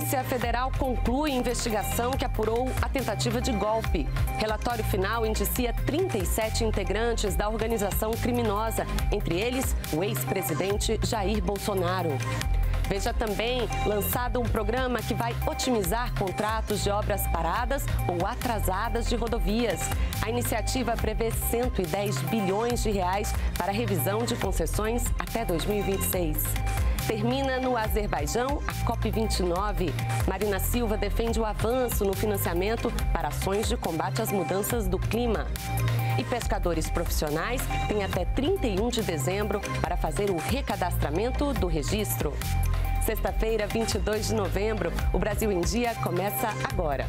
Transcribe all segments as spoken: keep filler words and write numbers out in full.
Polícia Federal conclui investigação que apurou a tentativa de golpe. Relatório final indicia trinta e sete integrantes da organização criminosa, entre eles o ex-presidente Jair Bolsonaro. Veja também, lançado um programa que vai otimizar contratos de obras paradas ou atrasadas de rodovias. A iniciativa prevê cento e dez bilhões de reais para revisão de concessões até dois mil e vinte e seis. Termina no Azerbaijão a COP vinte e nove. Marina Silva defende o avanço no financiamento para ações de combate às mudanças do clima. E pescadores profissionais têm até trinta e um de dezembro para fazer o recadastramento do registro. Sexta-feira, vinte e dois de novembro, o Brasil em Dia começa agora.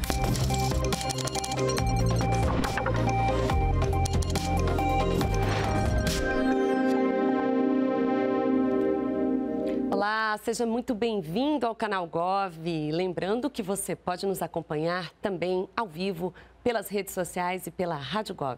Olá, seja muito bem-vindo ao canal Gov. Lembrando que você pode nos acompanhar também ao vivo pelas redes sociais e pela Rádio Gov.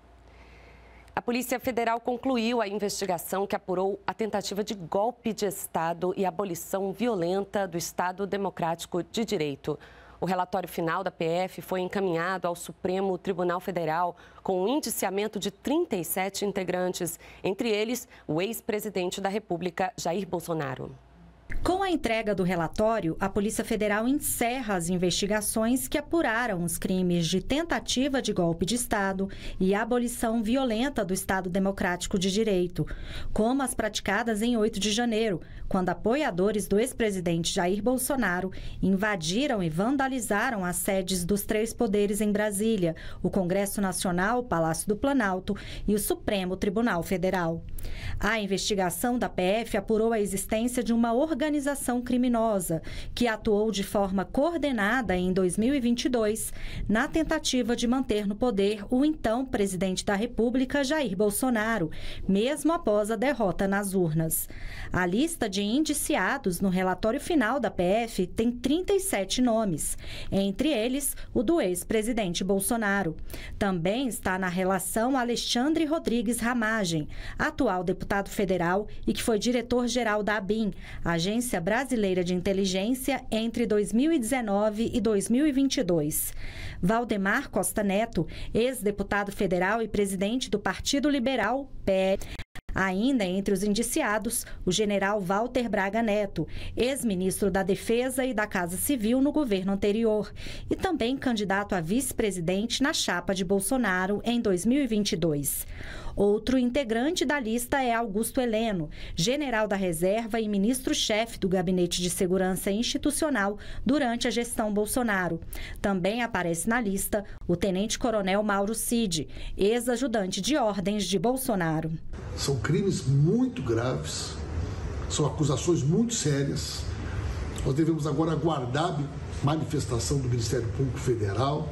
A Polícia Federal concluiu a investigação que apurou a tentativa de golpe de Estado e abolição violenta do Estado Democrático de Direito. O relatório final da P F foi encaminhado ao Supremo Tribunal Federal com o indiciamento de trinta e sete integrantes, entre eles o ex-presidente da República, Jair Bolsonaro. Com a entrega do relatório, a Polícia Federal encerra as investigações que apuraram os crimes de tentativa de golpe de Estado e abolição violenta do Estado Democrático de Direito, como as praticadas em oito de janeiro, quando apoiadores do ex-presidente Jair Bolsonaro invadiram e vandalizaram as sedes dos três poderes em Brasília, o Congresso Nacional, o Palácio do Planalto e o Supremo Tribunal Federal. A investigação da P F apurou a existência de uma organização organização criminosa que atuou de forma coordenada em dois mil e vinte e dois na tentativa de manter no poder o então presidente da República, Jair Bolsonaro, mesmo após a derrota nas urnas. A lista de indiciados no relatório final da P F tem trinta e sete nomes, entre eles o do ex-presidente Bolsonaro. Também está na relação Alexandre Rodrigues Ramagem, atual deputado federal e que foi diretor-geral da ABIN, Agência Brasileira de Inteligência, entre dois mil e dezenove e dois mil e vinte e dois. Valdemar Costa Neto, ex-deputado federal e presidente do Partido Liberal, P L. Ainda entre os indiciados, o general Walter Braga Neto, ex-ministro da Defesa e da Casa Civil no governo anterior, e também candidato a vice-presidente na chapa de Bolsonaro em dois mil e vinte e dois. Outro integrante da lista é Augusto Heleno, general da Reserva e ministro-chefe do Gabinete de Segurança Institucional durante a gestão Bolsonaro. Também aparece na lista o tenente-coronel Mauro Cid, ex-ajudante de ordens de Bolsonaro. São crimes muito graves, são acusações muito sérias. Nós devemos agora aguardar a manifestação do Ministério Público Federal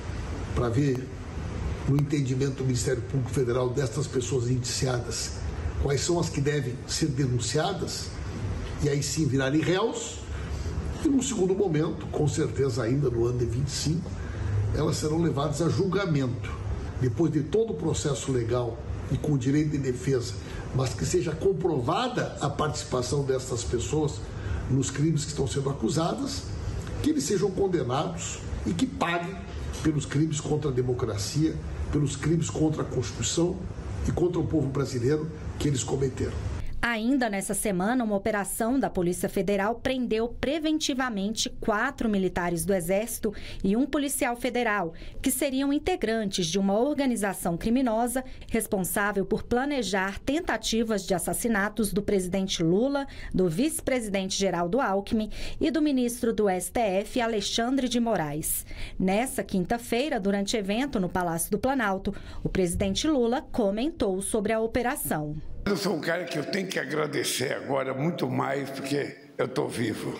para ver, no entendimento do Ministério Público Federal, destas pessoas indiciadas, quais são as que devem ser denunciadas e aí sim virarem réus. E num segundo momento, com certeza ainda no ano de vinte e cinco, elas serão levadas a julgamento, depois de todo o processo legal e com o direito de defesa, mas que seja comprovada a participação dessas pessoas nos crimes que estão sendo acusadas, que eles sejam condenados e que paguem pelos crimes contra a democracia, pelos crimes contra a Constituição e contra o povo brasileiro que eles cometeram. Ainda nessa semana, uma operação da Polícia Federal prendeu preventivamente quatro militares do Exército e um policial federal, que seriam integrantes de uma organização criminosa responsável por planejar tentativas de assassinatos do presidente Lula, do vice-presidente Geraldo Alckmin e do ministro do S T F, Alexandre de Moraes. Nessa quinta-feira, durante evento no Palácio do Planalto, o presidente Lula comentou sobre a operação. Eu sou um cara que eu tenho que agradecer agora muito mais, porque eu estou vivo.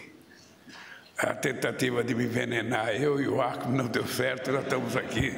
A tentativa de me envenenar, eu e o Arco, não deu certo, nós estamos aqui.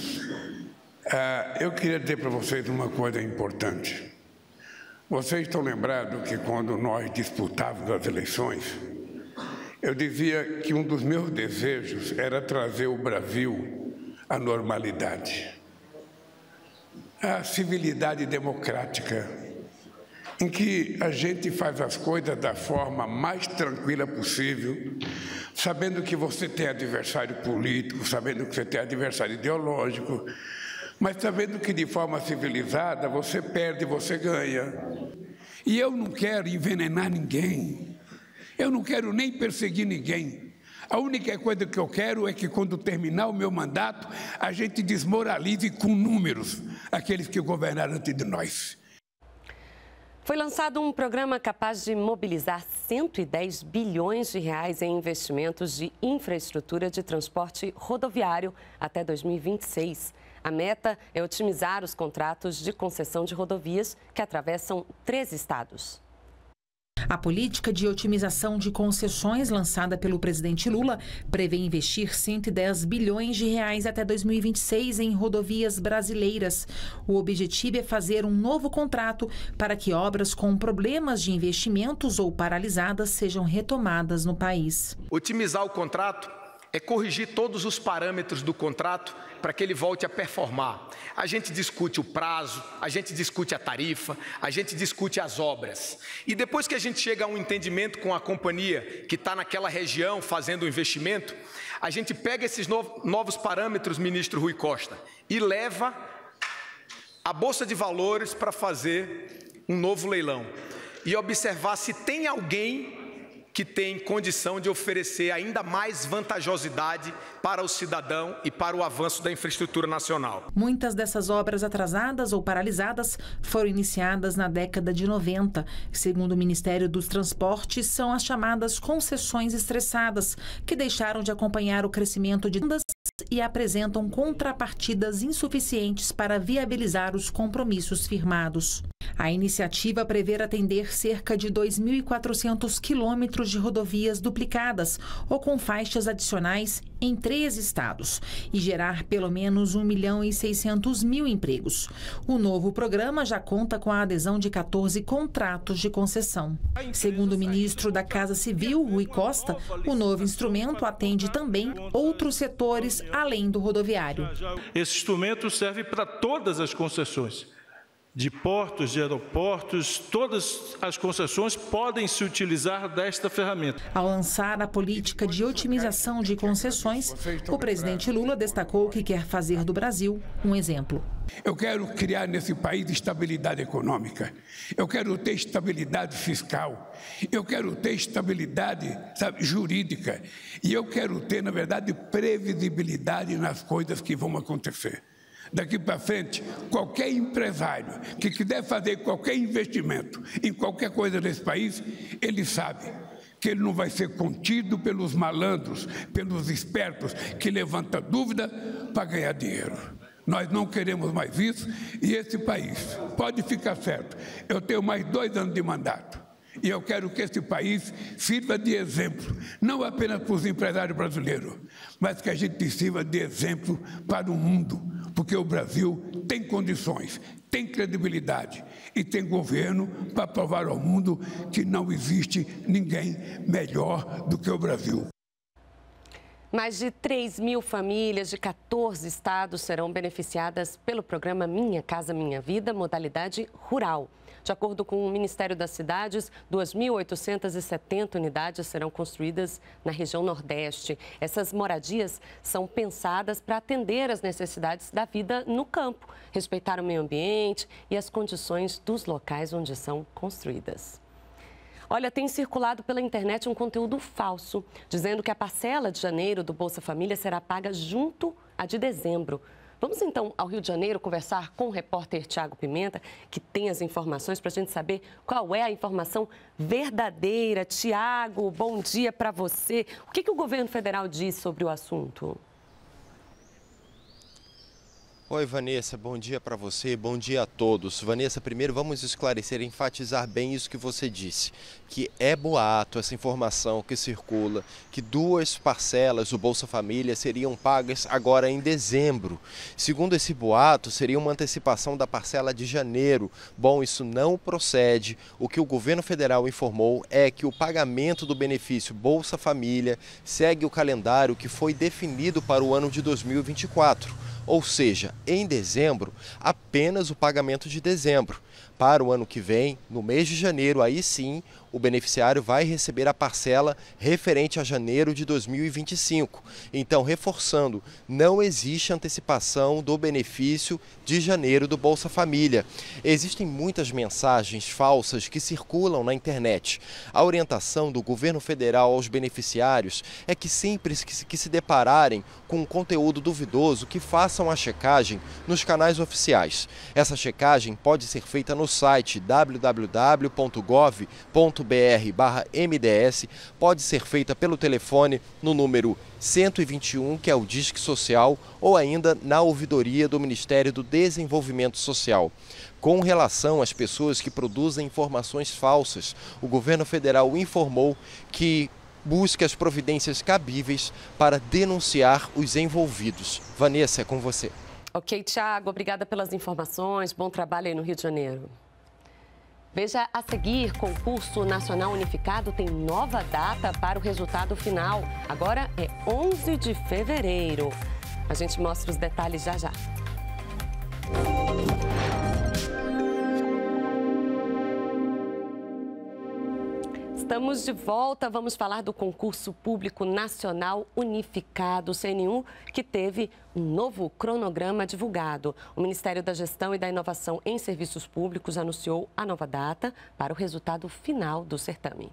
Eu queria dizer para vocês uma coisa importante. Vocês estão lembrados que quando nós disputávamos as eleições, eu dizia que um dos meus desejos era trazer o Brasil à normalidade, à civilidade democrática. em que a gente faz as coisas da forma mais tranquila possível, sabendo que você tem adversário político, sabendo que você tem adversário ideológico, mas sabendo que de forma civilizada você perde, você ganha. E eu não quero envenenar ninguém, eu não quero nem perseguir ninguém. A única coisa que eu quero é que, quando terminar o meu mandato, a gente desmoralize com números aqueles que governaram antes de nós. Foi lançado um programa capaz de mobilizar cento e dez bilhões de reais em investimentos de infraestrutura de transporte rodoviário até dois mil e vinte e seis. A meta é otimizar os contratos de concessão de rodovias que atravessam três estados. A política de otimização de concessões lançada pelo presidente Lula prevê investir cento e dez bilhões de reais até dois mil e vinte e seis em rodovias brasileiras. O objetivo é fazer um novo contrato para que obras com problemas de investimentos ou paralisadas sejam retomadas no país. Otimizar o contrato é corrigir todos os parâmetros do contrato para que ele volte a performar. A gente discute o prazo, a gente discute a tarifa, a gente discute as obras. E depois que a gente chega a um entendimento com a companhia que está naquela região fazendo o investimento, a gente pega esses novos parâmetros, ministro Rui Costa, e leva a Bolsa de Valores para fazer um novo leilão e observar se tem alguém que tem condição de oferecer ainda mais vantajosidade para o cidadão e para o avanço da infraestrutura nacional. Muitas dessas obras atrasadas ou paralisadas foram iniciadas na década de noventa. Segundo o Ministério dos Transportes, são as chamadas concessões estressadas, que deixaram de acompanhar o crescimento de vendas e apresentam contrapartidas insuficientes para viabilizar os compromissos firmados. A iniciativa prevê atender cerca de dois mil e quatrocentos quilômetros de rodovias duplicadas ou com faixas adicionais em três estados e gerar pelo menos um milhão e seiscentos mil empregos. O novo programa já conta com a adesão de quatorze contratos de concessão. Segundo o ministro da Casa Civil, Rui Costa, o novo instrumento atende também outros setores além do rodoviário. Esse instrumento serve para todas as concessões. De portos, de aeroportos, todas as concessões podem se utilizar desta ferramenta. Ao lançar a política de otimização de concessões, o presidente Lula destacou que quer fazer do Brasil um exemplo. Eu quero criar nesse país estabilidade econômica, eu quero ter estabilidade fiscal, eu quero ter estabilidade, sabe, jurídica, e eu quero ter, na verdade, previsibilidade nas coisas que vão acontecer. Daqui para frente, qualquer empresário que quiser fazer qualquer investimento em qualquer coisa nesse país, ele sabe que ele não vai ser contido pelos malandros, pelos espertos que levantam dúvida para ganhar dinheiro. Nós não queremos mais isso e esse país, pode ficar certo, eu tenho mais dois anos de mandato. E eu quero que esse país sirva de exemplo, não apenas para os empresários brasileiros, mas que a gente sirva de exemplo para o mundo, porque o Brasil tem condições, tem credibilidade e tem governo para provar ao mundo que não existe ninguém melhor do que o Brasil. Mais de três mil famílias de quatorze estados serão beneficiadas pelo programa Minha Casa Minha Vida, modalidade rural. De acordo com o Ministério das Cidades, duas mil oitocentas e setenta unidades serão construídas na região Nordeste. Essas moradias são pensadas para atender às necessidades da vida no campo, respeitar o meio ambiente e as condições dos locais onde são construídas. Olha, tem circulado pela internet um conteúdo falso, dizendo que a parcela de janeiro do Bolsa Família será paga junto à de dezembro. Vamos então ao Rio de Janeiro conversar com o repórter Tiago Pimenta, que tem as informações para a gente saber qual é a informação verdadeira. Tiago, bom dia para você. O que, que o governo federal diz sobre o assunto? Oi, Vanessa, bom dia para você, bom dia a todos. Vanessa, primeiro vamos esclarecer e enfatizar bem isso que você disse, que é boato essa informação que circula, que duas parcelas do Bolsa Família seriam pagas agora em dezembro. Segundo esse boato, seria uma antecipação da parcela de janeiro. Bom, isso não procede. O que o governo federal informou é que o pagamento do benefício Bolsa Família segue o calendário que foi definido para o ano de dois mil e vinte e quatro. Ou seja, em dezembro, apenas o pagamento de dezembro. para o ano que vem, no mês de janeiro, aí sim, o beneficiário vai receber a parcela referente a janeiro de dois mil e vinte e cinco. Então, reforçando, não existe antecipação do benefício de janeiro do Bolsa Família. Existem muitas mensagens falsas que circulam na internet. A orientação do governo federal aos beneficiários é que sempre que se depararem com um conteúdo duvidoso, que façam a checagem nos canais oficiais. Essa checagem pode ser feita no site w w w ponto gov ponto br barra M D S, pode ser feita pelo telefone no número cento e vinte e um, que é o Disque Social, ou ainda na ouvidoria do Ministério do Desenvolvimento Social. Com relação às pessoas que produzem informações falsas, o governo federal informou que busca as providências cabíveis para denunciar os envolvidos. Vanessa, é com você. Ok, Thiago, obrigada pelas informações. Bom trabalho aí no Rio de Janeiro. Veja a seguir, concurso nacional unificado tem nova data para o resultado final. Agora é onze de fevereiro. A gente mostra os detalhes já já. Estamos de volta, vamos falar do concurso público nacional unificado, C N U, que teve um novo cronograma divulgado. O Ministério da Gestão e da Inovação em Serviços Públicos anunciou a nova data para o resultado final do certame.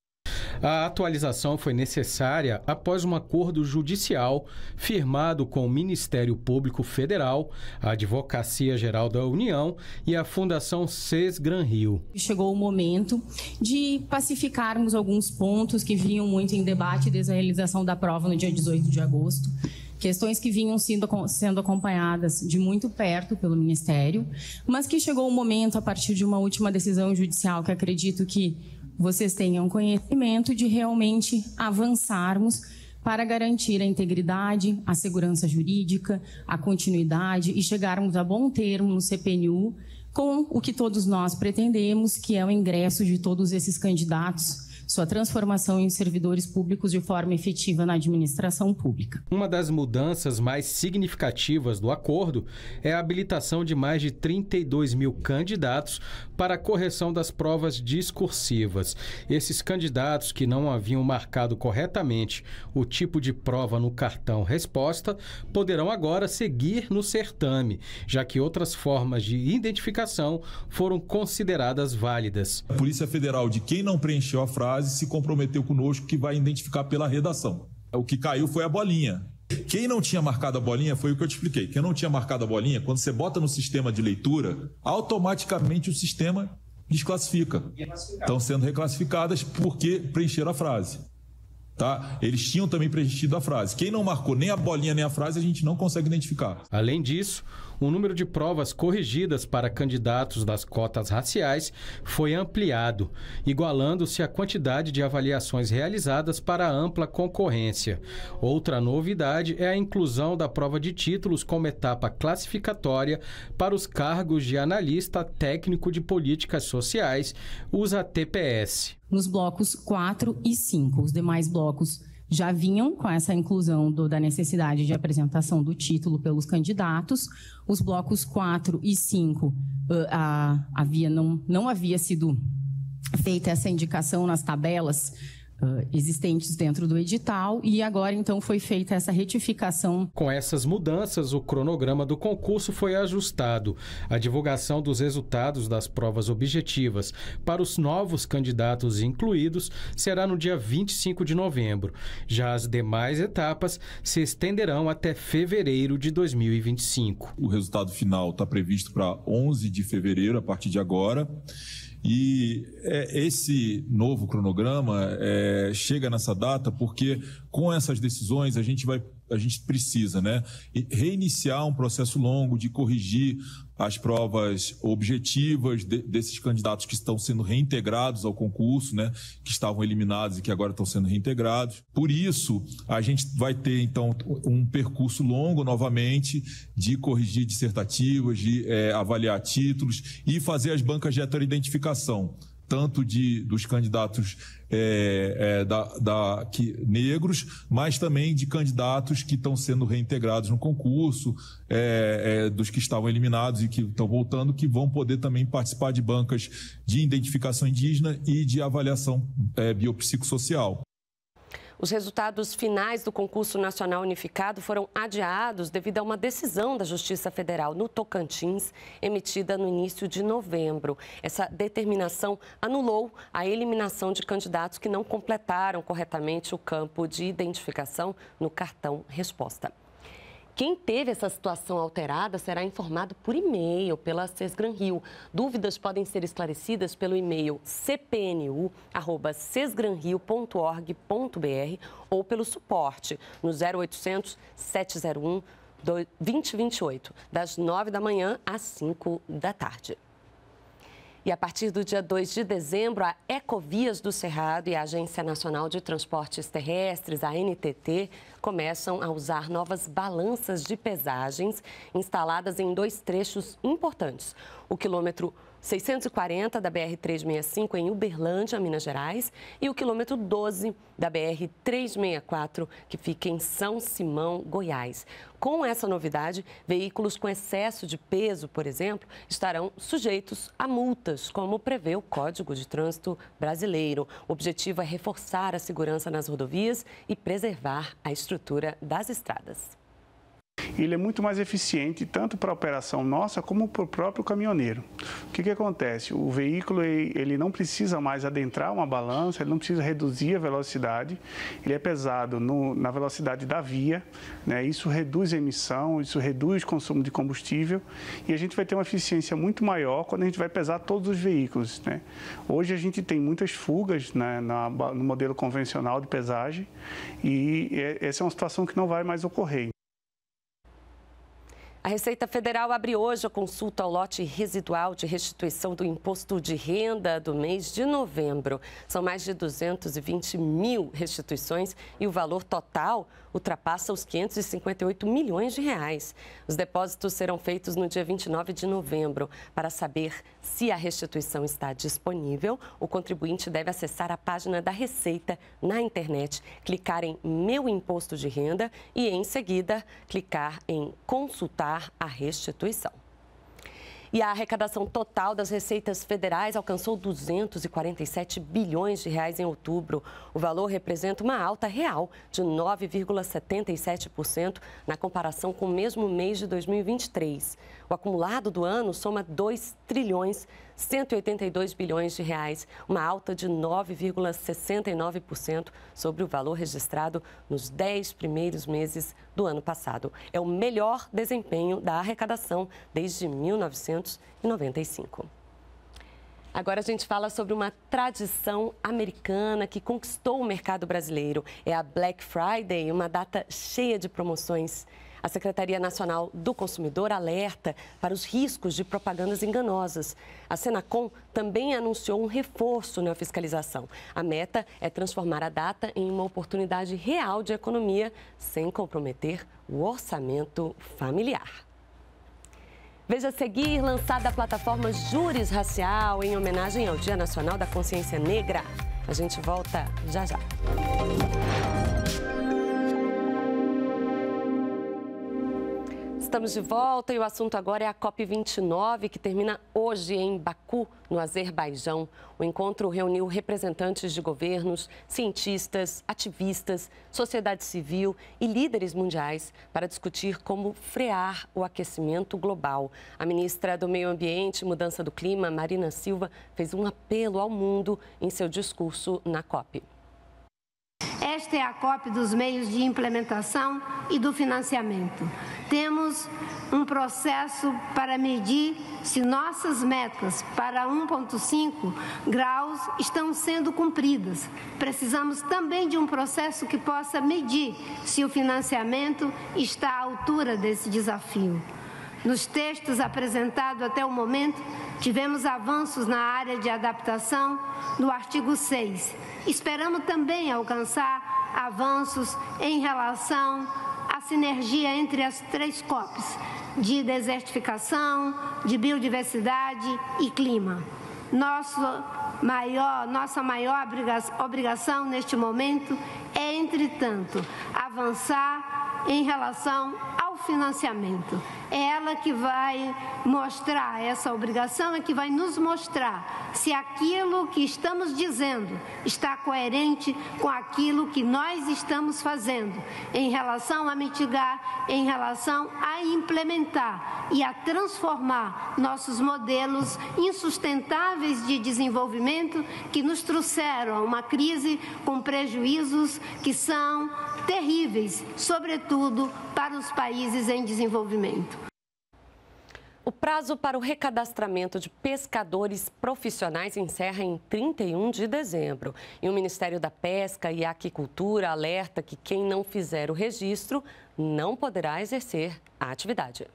A atualização foi necessária após um acordo judicial firmado com o Ministério Público Federal, a Advocacia Geral da União e a Fundação Sesgran Rio. Chegou o momento de pacificarmos alguns pontos que vinham muito em debate desde a realização da prova no dia dezoito de agosto. Questões que vinham sendo, sendo acompanhadas de muito perto pelo Ministério, mas que chegou o momento, a partir de uma última decisão judicial, que acredito que vocês tenham conhecimento, de realmente avançarmos para garantir a integridade, a segurança jurídica, a continuidade e chegarmos a bom termo no C P N U com o que todos nós pretendemos, que é o ingresso de todos esses candidatos, sua transformação em servidores públicos de forma efetiva na administração pública. Uma das mudanças mais significativas do acordo é a habilitação de mais de trinta e dois mil candidatos para a correção das provas discursivas. Esses candidatos que não haviam marcado corretamente o tipo de prova no cartão resposta poderão agora seguir no certame, já que outras formas de identificação foram consideradas válidas. A Polícia Federal, de quem não preencheu a frase, se comprometeu conosco que vai identificar pela redação. O que caiu foi a bolinha. Quem não tinha marcado a bolinha foi o que eu te expliquei. Quem não tinha marcado a bolinha, quando você bota no sistema de leitura, automaticamente o sistema desclassifica. Estão sendo reclassificadas porque preencheram a frase. Tá? Eles tinham também preenchido a frase. Quem não marcou nem a bolinha nem a frase, a gente não consegue identificar. Além disso, o número de provas corrigidas para candidatos das cotas raciais foi ampliado, igualando-se a quantidade de avaliações realizadas para a ampla concorrência. Outra novidade é a inclusão da prova de títulos como etapa classificatória para os cargos de analista técnico de políticas sociais, os A T P S. Nos blocos quatro e cinco, os demais blocos já vinham com essa inclusão do, da necessidade de apresentação do título pelos candidatos. Os blocos quatro e cinco uh, a, havia, não, não havia sido feita essa indicação nas tabelas Uh, existentes dentro do edital, e agora então foi feita essa retificação. Com essas mudanças, o cronograma do concurso foi ajustado. A divulgação dos resultados das provas objetivas para os novos candidatos incluídos será no dia vinte e cinco de novembro. Já as demais etapas se estenderão até fevereiro de dois mil e vinte e cinco. O resultado final está previsto para onze de fevereiro, a partir de agora. E é, esse novo cronograma é, chega nessa data porque, com essas decisões, a gente, vai, a gente precisa, né, reiniciar um processo longo de corrigir as provas objetivas de, desses candidatos que estão sendo reintegrados ao concurso, né, que estavam eliminados e que agora estão sendo reintegrados. Por isso, a gente vai ter, então, um percurso longo, novamente, de corrigir dissertativas, de é, avaliar títulos e fazer as bancas de heteroidentificação. tanto de, dos candidatos é, é, da, da, que, negros, mas também de candidatos que estão sendo reintegrados no concurso, é, é, dos que estavam eliminados e que estão voltando, que vão poder também participar de bancas de identificação indígena e de avaliação é, biopsicossocial. Os resultados finais do concurso nacional unificado foram adiados devido a uma decisão da Justiça Federal no Tocantins, emitida no início de novembro. Essa determinação anulou a eliminação de candidatos que não completaram corretamente o campo de identificação no cartão resposta. Quem teve essa situação alterada será informado por e-mail pela Sesgran-Rio. Dúvidas podem ser esclarecidas pelo e-mail c p n u arroba sesgranrio ponto org ponto b r ou pelo suporte no zero oitocentos, sete zero um, dois zero dois oito, das nove da manhã às cinco da tarde. E a partir do dia dois de dezembro, a Ecovias do Cerrado e a Agência Nacional de Transportes Terrestres, a N T T, começam a usar novas balanças de pesagens instaladas em dois trechos importantes. O quilômetro seiscentos e quarenta da B R trezentos e sessenta e cinco em Uberlândia, Minas Gerais, e o quilômetro doze da B R trezentos e sessenta e quatro, que fica em São Simão, Goiás. Com essa novidade, veículos com excesso de peso, por exemplo, estarão sujeitos a multas, como prevê o Código de Trânsito Brasileiro. O objetivo é reforçar a segurança nas rodovias e preservar a estrutura das estradas. Ele é muito mais eficiente tanto para a operação nossa como para o próprio caminhoneiro. O que que acontece? O veículo ele não precisa mais adentrar uma balança, ele não precisa reduzir a velocidade, ele é pesado no, na velocidade da via, né? Isso reduz a emissão, isso reduz o consumo de combustível e a gente vai ter uma eficiência muito maior quando a gente vai pesar todos os veículos, né? Hoje a gente tem muitas fugas, né, na, no modelo convencional de pesagem e essa é uma situação que não vai mais ocorrer. A Receita Federal abre hoje a consulta ao lote residual de restituição do imposto de renda do mês de novembro. São mais de duzentos e vinte mil restituições e o valor total ultrapassa os quinhentos e cinquenta e oito milhões de reais. Os depósitos serão feitos no dia vinte e nove de novembro. Para saber se a restituição está disponível, o contribuinte deve acessar a página da Receita na internet, clicar em Meu Imposto de Renda e, em seguida, clicar em Consultar a restituição. E a arrecadação total das receitas federais alcançou duzentos e quarenta e sete bilhões de reais em outubro. O valor representa uma alta real de nove vírgula setenta e sete por cento na comparação com o mesmo mês de dois mil e vinte e três. O acumulado do ano soma dois trilhões cento e oitenta e dois bilhões de reais, uma alta de nove vírgula sessenta e nove por cento sobre o valor registrado nos dez primeiros meses do ano passado. É o melhor desempenho da arrecadação desde mil novecentos e noventa e cinco. Agora a gente fala sobre uma tradição americana que conquistou o mercado brasileiro. É a Black Friday, uma data cheia de promoções. A Secretaria Nacional do Consumidor alerta para os riscos de propagandas enganosas. A Senacom também anunciou um reforço na fiscalização. A meta é transformar a data em uma oportunidade real de economia, sem comprometer o orçamento familiar. Veja a seguir, lançada a plataforma Júris Racial em homenagem ao Dia Nacional da Consciência Negra. A gente volta já já. Estamos de volta e o assunto agora é a COP vinte e nove, que termina hoje em Baku, no Azerbaijão. O encontro reuniu representantes de governos, cientistas, ativistas, sociedade civil e líderes mundiais para discutir como frear o aquecimento global. A ministra do Meio Ambiente e Mudança do Clima, Marina Silva, fez um apelo ao mundo em seu discurso na COP. Esta é a COP dos meios de implementação e do financiamento. Temos um processo para medir se nossas metas para um vírgula cinco graus estão sendo cumpridas. Precisamos também de um processo que possa medir se o financiamento está à altura desse desafio. Nos textos apresentados até o momento, tivemos avanços na área de adaptação no artigo seis. Esperamos também alcançar avanços em relação à sinergia entre as três COPs, de desertificação, de biodiversidade e clima. Nosso maior, nossa maior obrigação neste momento é, entretanto, avançar em relação ao financiamento. É ela que vai mostrar, essa obrigação é que vai nos mostrar se aquilo que estamos dizendo está coerente com aquilo que nós estamos fazendo em relação a mitigar, em relação a implementar e a transformar nossos modelos insustentáveis de desenvolvimento que nos trouxeram uma crise com prejuízos que são terríveis, sobretudo para os países em desenvolvimento. O prazo para o recadastramento de pescadores profissionais encerra em trinta e um de dezembro. E o Ministério da Pesca e Aquicultura alerta que quem não fizer o registro não poderá exercer a atividade.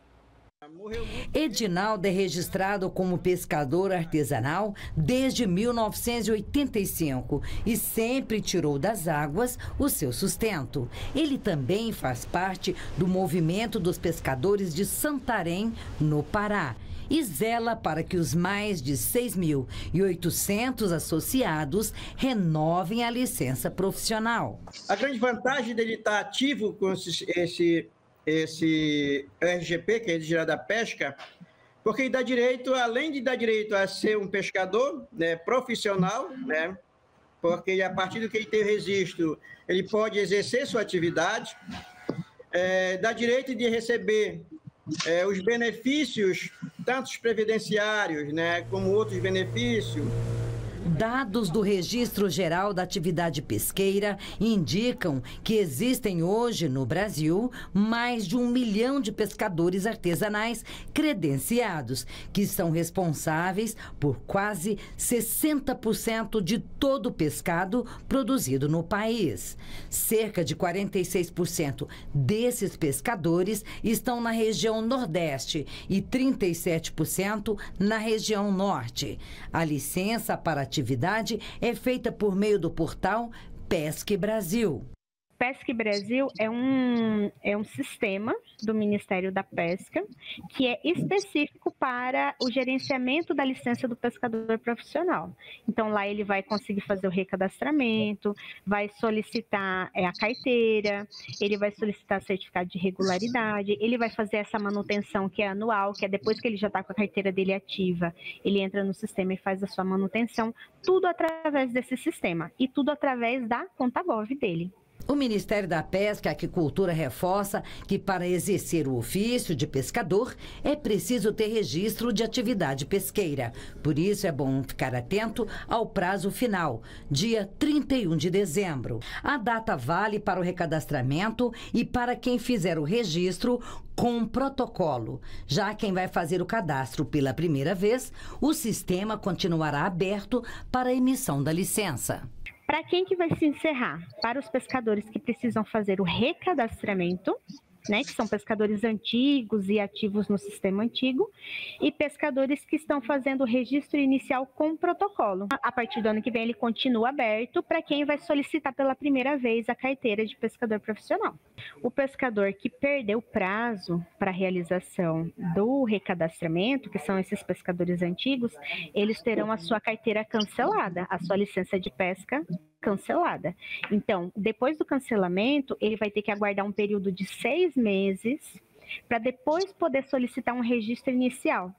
Edinaldo é registrado como pescador artesanal desde mil novecentos e oitenta e cinco e sempre tirou das águas o seu sustento. Ele também faz parte do movimento dos pescadores de Santarém, no Pará, e zela para que os mais de seis mil e oitocentos associados renovem a licença profissional. A grande vantagem dele estar ativo com esse... esse... esse R G P, que é Registro da Pesca, porque ele dá direito, além de dar direito a ser um pescador, né, profissional, né, porque a partir do que ele tem o registro, ele pode exercer sua atividade, é, dá direito de receber é, os benefícios, tanto os previdenciários, né, como outros benefícios. Dados do Registro Geral da Atividade Pesqueira indicam que existem hoje no Brasil mais de um milhão de pescadores artesanais credenciados, que são responsáveis por quase sessenta por cento de todo o pescado produzido no país. Cerca de quarenta e seis por cento desses pescadores estão na região Nordeste e trinta e sete por cento na região Norte. A licença para atividade é feita por meio do portal Pesque Brasil. Pesque Brasil é um, é um sistema do Ministério da Pesca que é específico para o gerenciamento da licença do pescador profissional. Então, lá ele vai conseguir fazer o recadastramento, vai solicitar é, a carteira, ele vai solicitar certificado de regularidade, ele vai fazer essa manutenção que é anual, que é depois que ele já está com a carteira dele ativa, ele entra no sistema e faz a sua manutenção, tudo através desse sistema e tudo através da conta Gov dele. O Ministério da Pesca e Aquicultura reforça que para exercer o ofício de pescador é preciso ter registro de atividade pesqueira. Por isso é bom ficar atento ao prazo final, dia trinta e um de dezembro. A data vale para o recadastramento e para quem fizer o registro com protocolo. Já quem vai fazer o cadastro pela primeira vez, o sistema continuará aberto para a emissão da licença. Para quem que vai se encerrar? Para os pescadores que precisam fazer o recadastramento, né, que são pescadores antigos e ativos no sistema antigo, e pescadores que estão fazendo o registro inicial com protocolo. A partir do ano que vem ele continua aberto para quem vai solicitar pela primeira vez a carteira de pescador profissional. O pescador que perdeu o prazo para a realização do recadastramento, que são esses pescadores antigos, eles terão a sua carteira cancelada, a sua licença de pesca cancelada. Então, depois do cancelamento, ele vai ter que aguardar um período de seis meses para depois poder solicitar um registro inicial.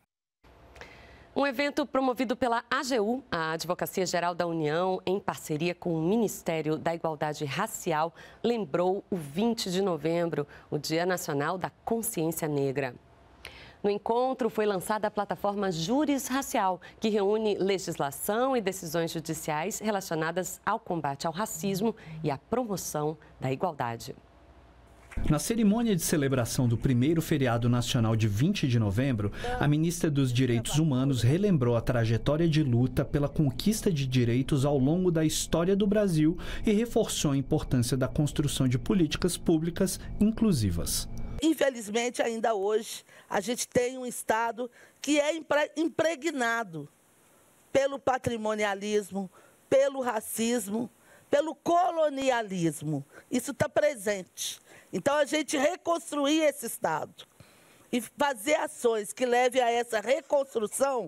Um evento promovido pela A G U, a Advocacia Geral da União, em parceria com o Ministério da Igualdade Racial, lembrou o vinte de novembro, o Dia Nacional da Consciência Negra. No encontro foi lançada a plataforma Júris Racial, que reúne legislação e decisões judiciais relacionadas ao combate ao racismo e à promoção da igualdade. Na cerimônia de celebração do primeiro feriado nacional de vinte de novembro, a ministra dos Direitos Humanos relembrou a trajetória de luta pela conquista de direitos ao longo da história do Brasil e reforçou a importância da construção de políticas públicas inclusivas. Infelizmente, ainda hoje, a gente tem um Estado que é impregnado pelo patrimonialismo, pelo racismo, pelo colonialismo. Isso está presente. Então, a gente reconstruir esse Estado e fazer ações que levem a essa reconstrução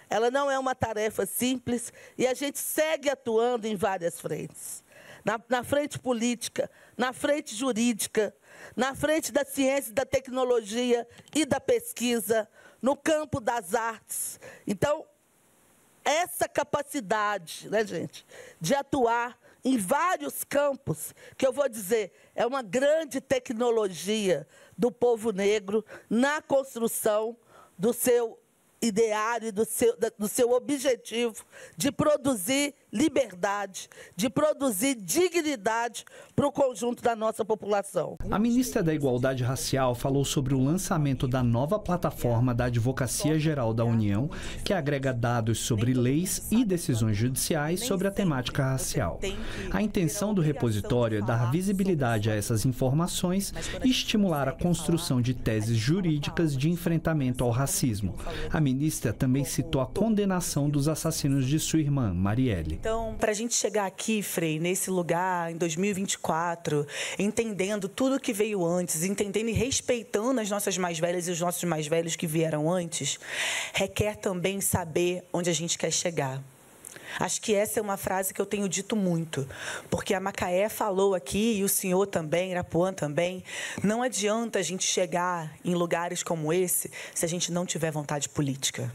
ela não é uma tarefa simples e a gente segue atuando em várias frentes. Na, na frente política, na frente jurídica, na frente da ciência, da tecnologia e da pesquisa, no campo das artes. Então, essa capacidade, né, gente, de atuar em vários campos, que eu vou dizer, é uma grande tecnologia do povo negro na construção do seu ideário, do seu, do seu objetivo de produzir liberdade, de produzir dignidade para o conjunto da nossa população. A ministra da Igualdade Racial falou sobre o lançamento da nova plataforma da Advocacia Geral da União, que agrega dados sobre leis e decisões judiciais sobre a temática racial. A intenção do repositório é dar visibilidade a essas informações e estimular a construção de teses jurídicas de enfrentamento ao racismo. A ministra também citou a condenação dos assassinos de sua irmã, Marielle. Então, para a gente chegar aqui, Frei, nesse lugar, em dois mil e vinte e quatro, entendendo tudo que veio antes, entendendo e respeitando as nossas mais velhas e os nossos mais velhos que vieram antes, requer também saber onde a gente quer chegar. Acho que essa é uma frase que eu tenho dito muito, porque a Macaé falou aqui, e o senhor também, Irapuã também, não adianta a gente chegar em lugares como esse se a gente não tiver vontade política.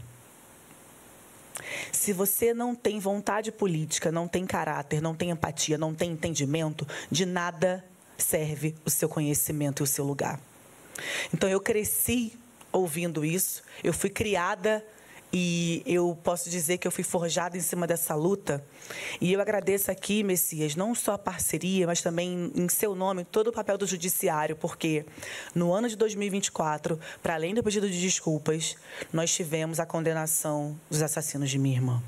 Se você não tem vontade política, não tem caráter, não tem empatia, não tem entendimento, de nada serve o seu conhecimento e o seu lugar. Então, eu cresci ouvindo isso, eu fui criada e eu posso dizer que eu fui forjada em cima dessa luta. E eu agradeço aqui, Messias, não só a parceria, mas também, em seu nome, todo o papel do judiciário, porque no ano de dois mil e vinte e quatro, para além do pedido de desculpas, nós tivemos a condenação dos assassinos de minha irmã.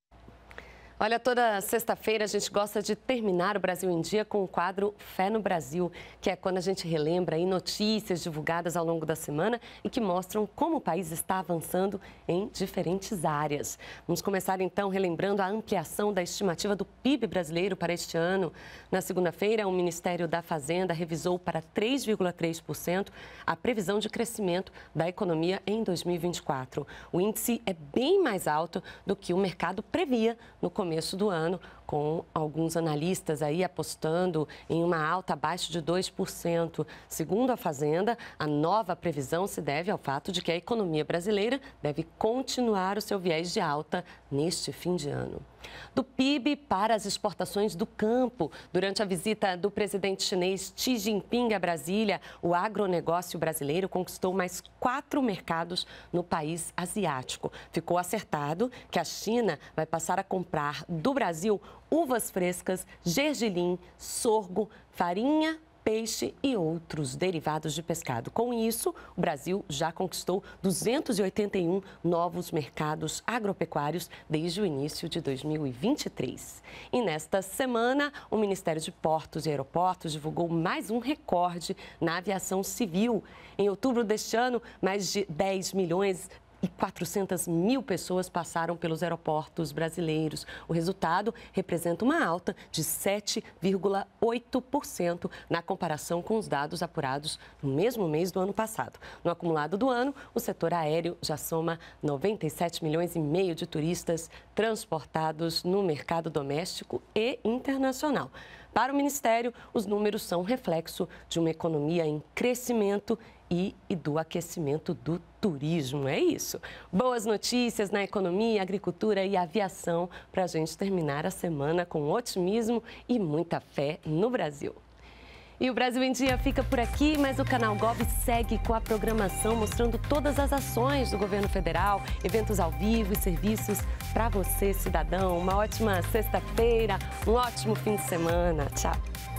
Olha, toda sexta-feira a gente gosta de terminar o Brasil em Dia com o quadro Fé no Brasil, que é quando a gente relembra aí notícias divulgadas ao longo da semana e que mostram como o país está avançando em diferentes áreas. Vamos começar então relembrando a ampliação da estimativa do P I B brasileiro para este ano. Na segunda-feira, o Ministério da Fazenda revisou para três vírgula três por cento a previsão de crescimento da economia em dois mil e vinte e quatro. O índice é bem mais alto do que o mercado previa no começo começo do ano, com alguns analistas aí apostando em uma alta abaixo de dois por cento. Segundo a Fazenda, a nova previsão se deve ao fato de que a economia brasileira deve continuar o seu viés de alta neste fim de ano. Do P I B para as exportações do campo. Durante a visita do presidente chinês Xi Jinping a Brasília, o agronegócio brasileiro conquistou mais quatro mercados no país asiático. Ficou acertado que a China vai passar a comprar do Brasil uvas frescas, gergelim, sorgo, farinha, peixe e outros derivados de pescado. Com isso, o Brasil já conquistou duzentos e oitenta e um novos mercados agropecuários desde o início de dois mil e vinte e três. E nesta semana, o Ministério de Portos e Aeroportos divulgou mais um recorde na aviação civil. Em outubro deste ano, mais de dez milhões e quatrocentas mil pessoas passaram pelos aeroportos brasileiros. O resultado representa uma alta de sete vírgula oito por cento na comparação com os dados apurados no mesmo mês do ano passado. No acumulado do ano, o setor aéreo já soma noventa e sete milhões e meio de turistas transportados no mercado doméstico e internacional. Para o Ministério, os números são reflexo de uma economia em crescimento e, e do aquecimento do turismo. É isso. Boas notícias na economia, agricultura e aviação para a gente terminar a semana com otimismo e muita fé no Brasil. E o Brasil em Dia fica por aqui, mas o Canal Gov segue com a programação mostrando todas as ações do governo federal, eventos ao vivo e serviços para você, cidadão. Uma ótima sexta-feira, um ótimo fim de semana. Tchau.